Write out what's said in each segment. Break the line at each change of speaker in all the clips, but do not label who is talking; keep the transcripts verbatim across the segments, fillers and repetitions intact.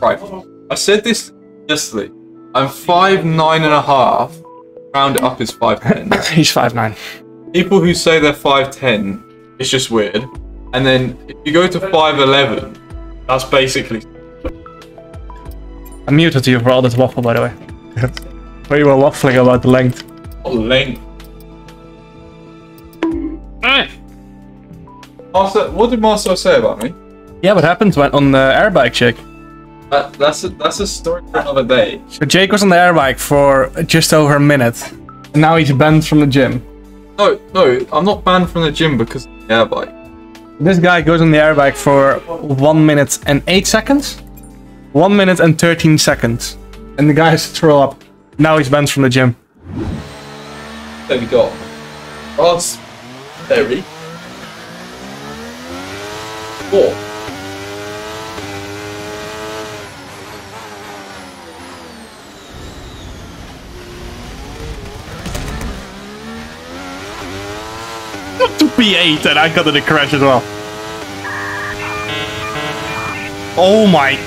Right. I said this yesterday. I'm five nine and a half. Round it up is five ten.
He's five nine.
People who say they're five ten, it's just weird. And then if you go to five eleven, that's basically.
I muted you for all this waffle, by the way. Where you were waffling about the length.
What length? Master, what did Marcel say about me?
Yeah, what happened when on the airbike, Jake?
That, that's a, that's a story for another day.
So Jake was on the airbike for just over a minute. And now he's banned from the gym.
No, no, I'm not banned from the gym because of the airbike.
This guy goes on the airbike for one minute and eight seconds. One minute and thirteen seconds. And the guy has to throw up. Now he's banned from the gym.
There we go. Odds. Very. Four.
To P eight, and I got in a crash as well. Oh my.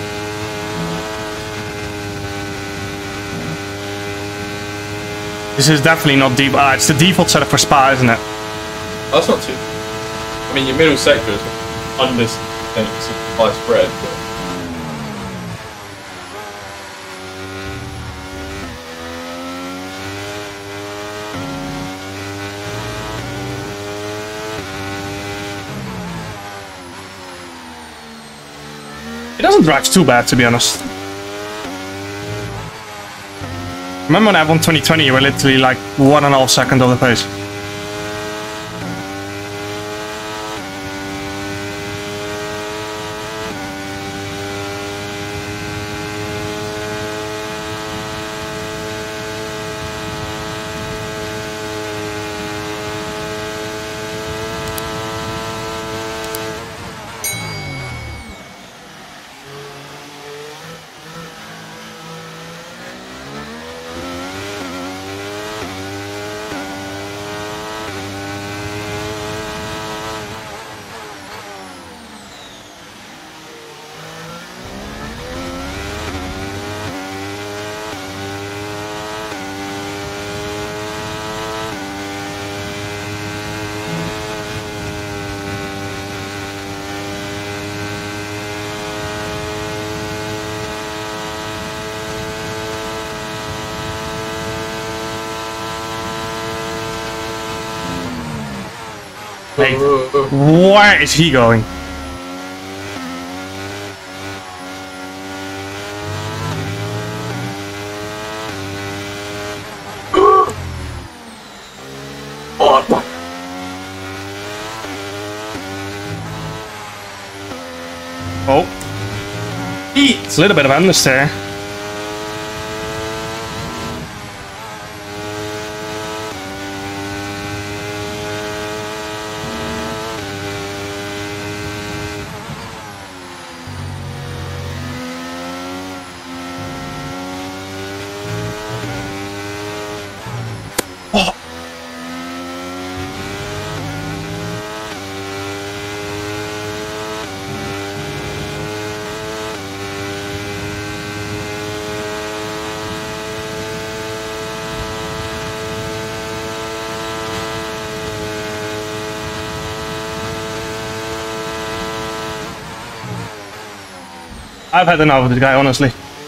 This is definitely not deep. Ah, it's the default setup for Spa, isn't it?
That's not too. I mean, your middle sector is under high spread. But...
It doesn't drive too bad, to be honest. Remember when I won twenty twenty, you were literally like one and a half second of the pace. Hey, where is he going? Oh. It's a little bit of understeer. I've had enough of this guy, honestly.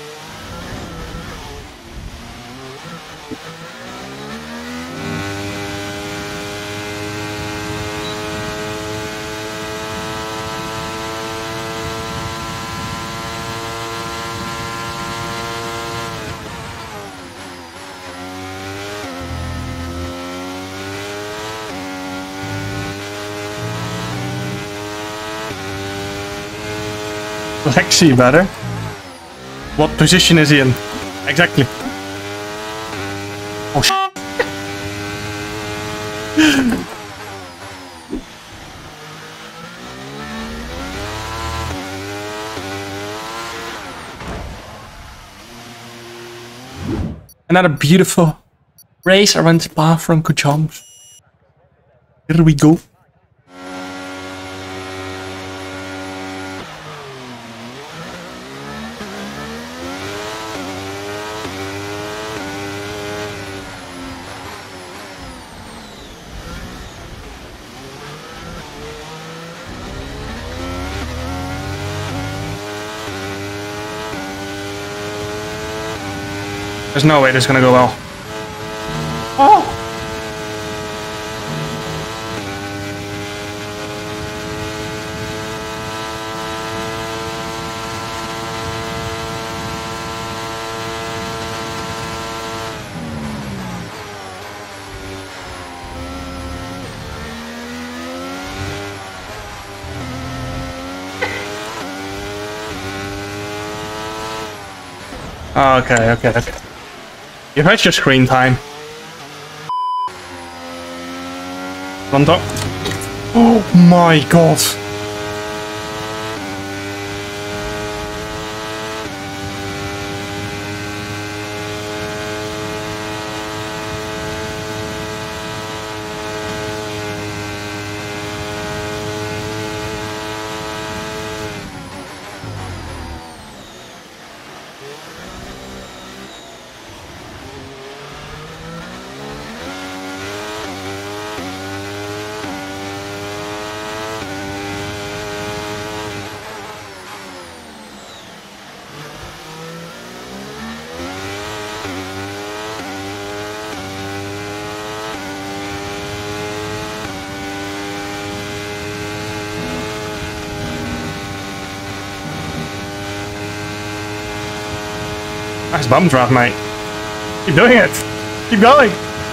Lexi better. What position is he in? Exactly. Oh sh. Another beautiful race around S P A-FRANCORCHAMPS. Here we go. There's no way this is gonna go well. Oh! Okay, okay, okay. You've had your screen time. On top. Oh my god. Nice bum drop, mate. Keep doing it. Keep going.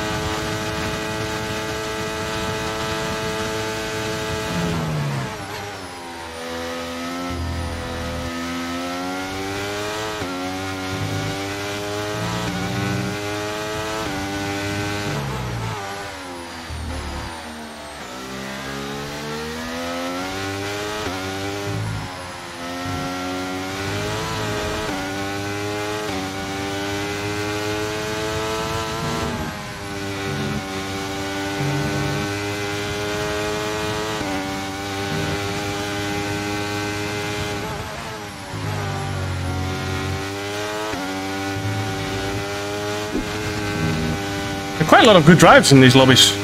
There are quite a lot of good drives in these lobbies.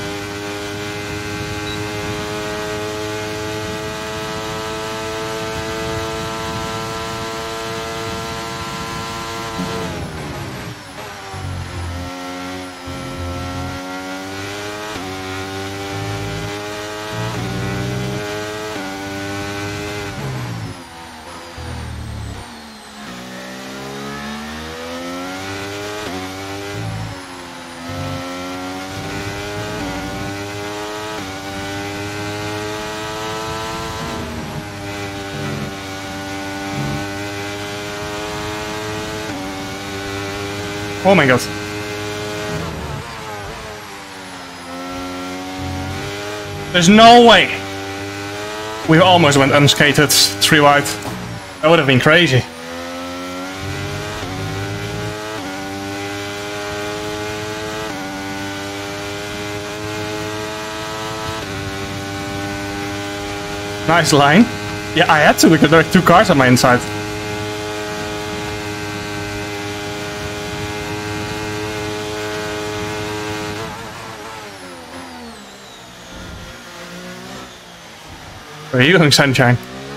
Oh my god. There's no way. We almost went unskated three wide. That would have been crazy. Nice line. Yeah, I had to because there are two cars on my inside. Where are you going, sunshine?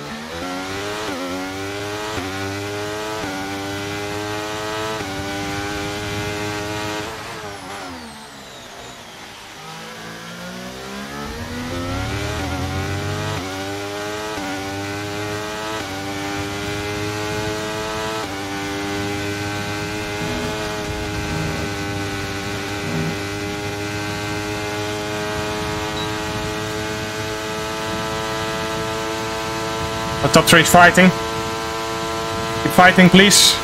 Top three fighting. Keep fighting, please.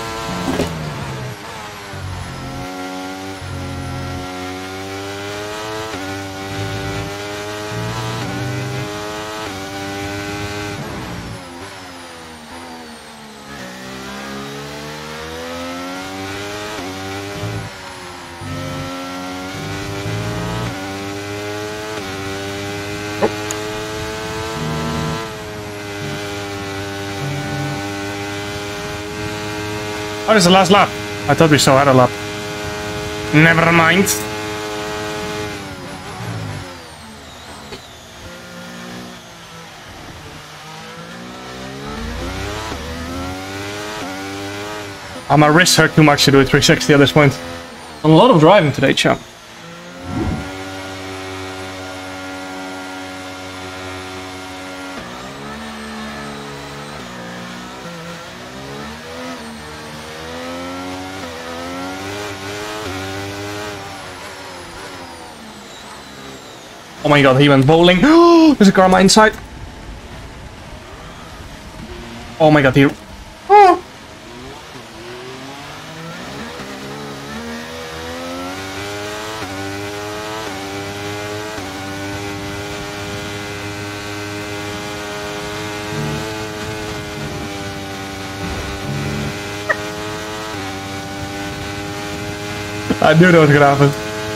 Oh, this is the last lap. I thought we still had a lap. Never mind. Oh, my wrists hurt too much to do a three sixty at this point. A lot of driving today, champ. Oh my god, he went bowling. There's a car on my inside. Oh my god, he... Oh. I knew that was gonna happen.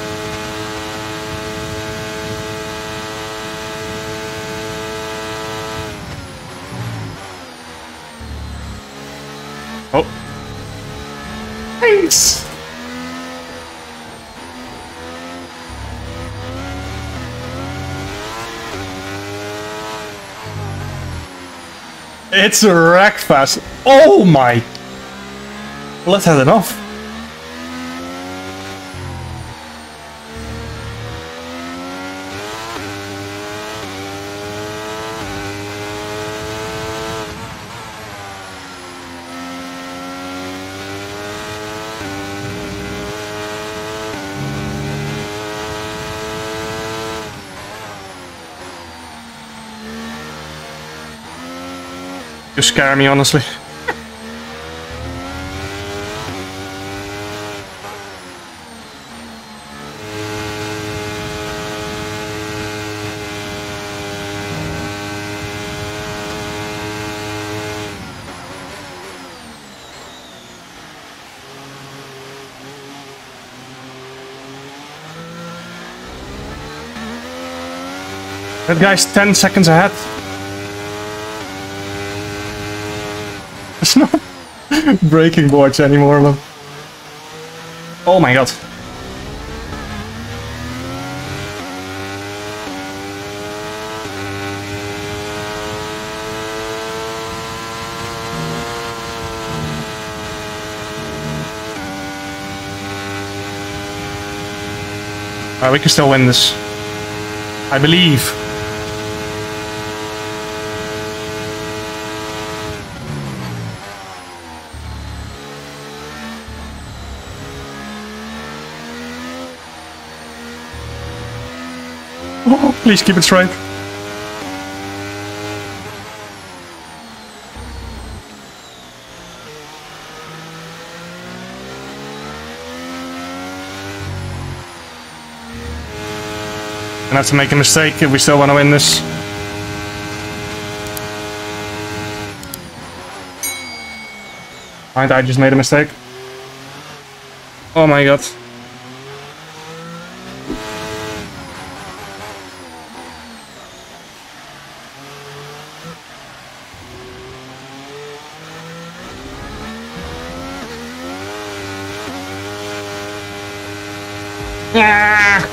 Oh. Thanks. It's a wreck fest. Oh my. Let's have enough. You scare me, honestly. That guy's ten seconds ahead. It's not breaking boards anymore, man. Oh my god. Alright, we can still win this. I believe. Oh, please keep it straight. Gonna have to make a mistake if we still want to win this. Alright, I just made a mistake. Oh my god. Yeah.